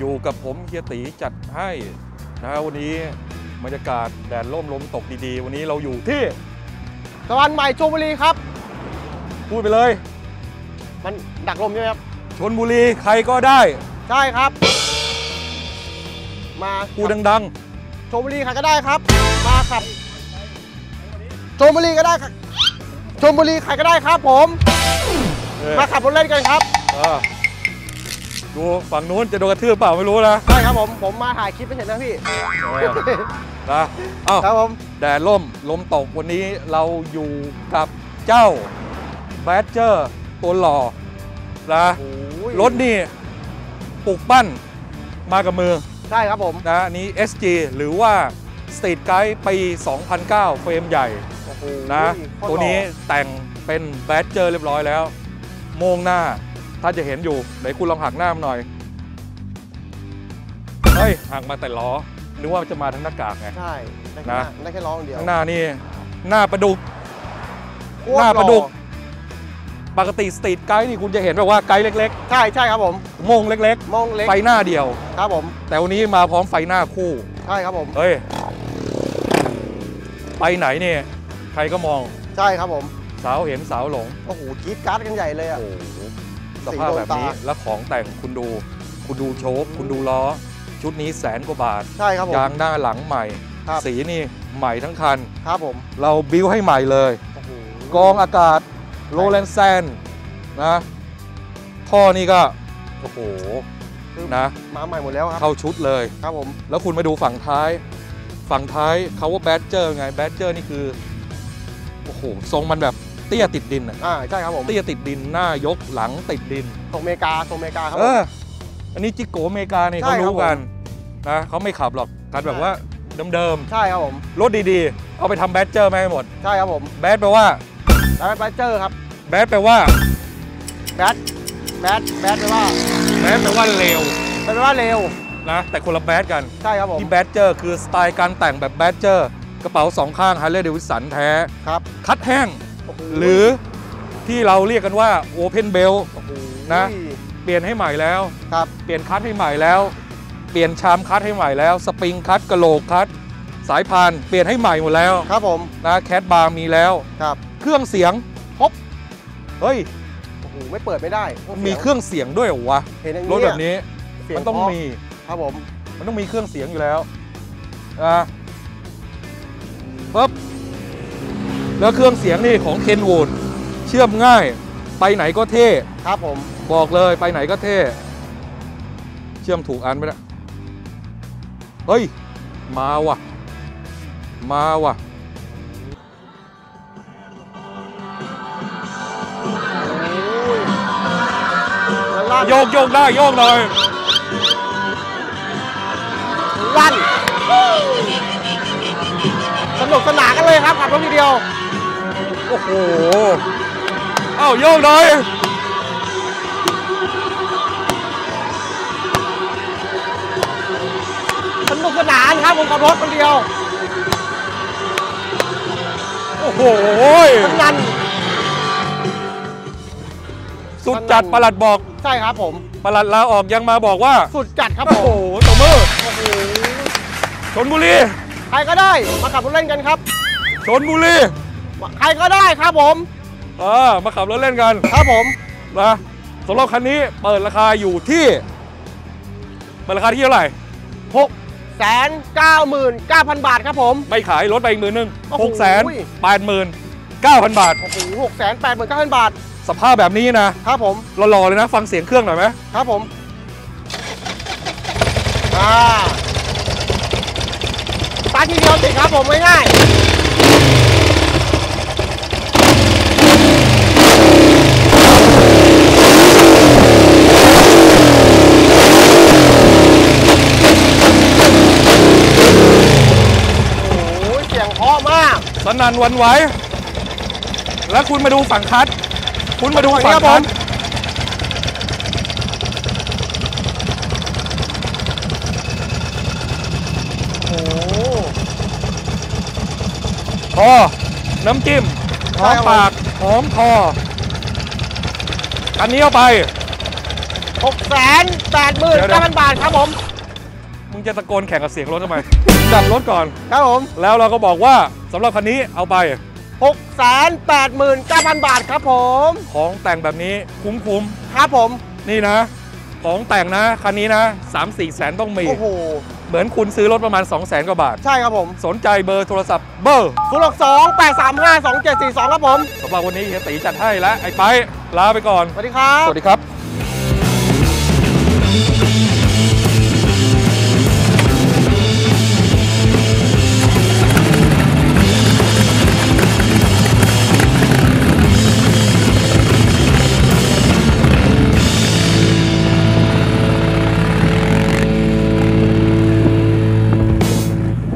อยู่กับผมเฮียตีจัดให้นะวันนี้บรรยากาศแดดร่มลมตกดีๆวันนี้เราอยู่ที่สะพานใหม่ชลบุรีครับพูดไปเลยมันดักลมใช่ไหมครับชลบุรีใครก็ได้ใช่ครับมาพูดดังๆชลบุรีใครก็ได้ครับมาครับชลบุรีก็ได้ครับชลบุรีใครก็ได้ครับผมมาขับรถเล่นกันครับดูฝั่งนู้นจะโดนกระทืบเปล่าไม่รู้นะใช่ครับผมมาถ่ายคลิปไม่เห็นนะพี่นะครับผมแดดร่มลมตกวันนี้เราอยู่กับเจ้าแบดเจอร์ตัวหล่อนะรถนี่ปลูกปั้นมากับมือใช่ครับผมนะนี้ SG หรือว่า Street Guide ปี 2009 เฟรมใหญ่นะตัวนี้แต่งเป็นแบดเจอร์เรียบร้อยแล้วโมงหน้าถ้าจะเห็นอยู่ไหนคุณลองหักหน้ามาหน่อยเฮ้ยหักมาแต่ล้อนึกว่าจะมาทั้งหน้ากากไงใช่นะได้แค่ล้อเดียวข้างหน้านี่หน้าปลาดุกปกติสตรีทไกด์นี่คุณจะเห็นแบบว่าไกด์เล็กๆใช่ครับผมโมงเล็กไฟหน้าเดียวครับผมแต่วันนี้มาพร้อมไฟหน้าคู่ใช่ครับผมเฮ้ยไปไหนเนี่ยใครก็มองใช่ครับผมสาวเห็นสาวหลงโอ้โหกรี๊ดการ์ดกันใหญ่เลยอ่ะสภาพแบบนี้แล้วของแต่งคุณดูโชคคุณดูล้อชุดนี้100,000 กว่าบาทใช่ครับผมยางหน้าหลังใหม่สีนี่ใหม่ทั้งคันครับผมเราบิวให้ใหม่เลยกองอากาศโรแลนแซนนะท่อนี่ก็โอ้โหนะมาใหม่หมดแล้วครับเข้าชุดเลยครับผมแล้วคุณมาดูฝั่งท้ายเขาว่าแบดเจอร์ไงแบดเจอร์นี่คือโอ้โหทรงมันแบบเตี้ยติดดินใช่ครับผมเตี้ยติดดินหน้ายกหลังติดดินทรงเมกาครับอันนี้จิโกเมกาเนี่ยเขารู้กันนะเขาไม่ขับหรอกกันแบบว่าเดิมใช่ครับผมรถดีๆเอาไปทำแบดเจอร์มาให้หมดใช่ครับผมแบดแปลว่าแบดเจอร์ครับแบดแปลว่าแบดแปลว่าเร็วนะแต่คนละแบดกันใช่ครับผมที่แบดเจอร์คือสไตล์การแต่งแบบแบดเจอร์กระเป๋า2ข้าง Harley Davidson แท้ครับคัดแห้งหรือที่เราเรียกกันว่า Open Belt นะเปลี่ยนให้ใหม่แล้วครับเปลี่ยนคัดให้ใหม่แล้วเปลี่ยนชามคัดให้ใหม่แล้วสปริงคัดกระโหลกคัดสายพานเปลี่ยนให้ใหม่หมดแล้วครับผมนะแคทบาร์มีแล้วครับเครื่องเสียงครบเฮ้ยโอ้โหไม่เปิดไม่ได้มีเครื่องเสียงด้วยเหรอวะรถแบบนี้มันต้องมีครับผมมันต้องมีเครื่องเสียงอยู่แล้วนะปุ๊บแล้วเครื่องเสียงนี่ของเคนวูดเชื่อมง่ายไปไหนก็เท่ครับผมบอกเลยไปไหนก็เท่เชื่อมถูกอันไหมล่ะเฮ้ยมาว่ะโยกได้โยกหน่อยลั่นสนุกสนานกันเลยครับขับรถทีเดียวโอ้โหเอ้าโยกหน่อยสนุกสนานครับผมขับรถคนเดียวโอ้โหนั่นสุดจัดปลัดบอกใช่ครับผมปลัดลาออกยังมาบอกว่าสุดจัดครับผมโอ้โหตบมือโอ้โหชลบุรีใครก็ได้มาขับรถเล่นกันครับชลบุรีใครก็ได้ครับผมมาขับรถเล่นกันครับผมนะสำหรับคันนี้เปิดราคาอยู่ที่เท่าไหร่ 699,000 บาทครับผมไม่ขายลดไปอีก10,000 689,000 บาทโอ้โห689,000 บาทสภาพแบบนี้นะครับผมรอเลยนะฟังเสียงเครื่องหน่อยไหมครับผมตาทีเดียวติดครับผมง่ายเสียงเพราะมากสนั่นหวั่นไหวแล้วคุณมาดูฝั่งคัทพอน้ำจิ้มหอมปากหอมคออันนี้เอาไป 689,000 บาทครับผมมึงจะตะโกนแข่งกับเสียงรถทำไม จับรถก่อนครับผมแล้วเราก็บอกว่าสำหรับคันนี้เอาไป 689,000 บาทครับผมของแต่งแบบนี้คุ้มครับผมๆนี่นะ ของแต่งนะคันนี้นะ 3-4 แสนต้องมีโอ้โหเหมือนคุณซื้อรถประมาณ 200,000 กว่าบาทใช่ครับผมสนใจเบอร์โทรศัพท์เบอร์ 062-835-2742 ครับผมสำหรับวันนี้เฮียตีจัดให้แล้วไอ้ไปลาไปก่อนสวัสดีครับสวัสดีครับ